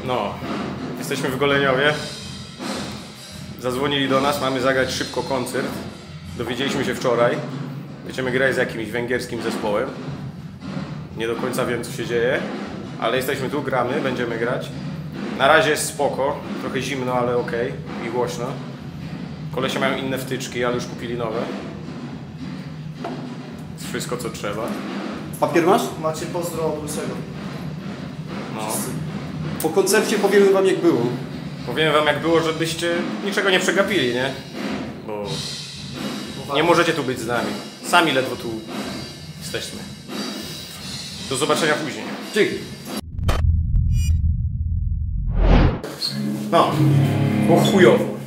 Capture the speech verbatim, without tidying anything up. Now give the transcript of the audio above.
No, jesteśmy w Goleniowie. Zadzwonili do nas, mamy zagrać szybko koncert. Dowiedzieliśmy się wczoraj. Będziemy grać z jakimś węgierskim zespołem. Nie do końca wiem, co się dzieje, ale jesteśmy tu, gramy, będziemy grać. Na razie jest spoko, trochę zimno, ale okej i głośno. Kolesie mają inne wtyczki, ale już kupili nowe. Jest wszystko, co trzeba. Papier masz? Macie pozdro od Łysego. No. Po koncercie powiemy wam, jak było. Powiem wam, jak było, żebyście niczego nie przegapili, nie? Bo nie możecie tu być z nami. Sami ledwo tu jesteśmy. Do zobaczenia później. Dzięki. No, było chujowo.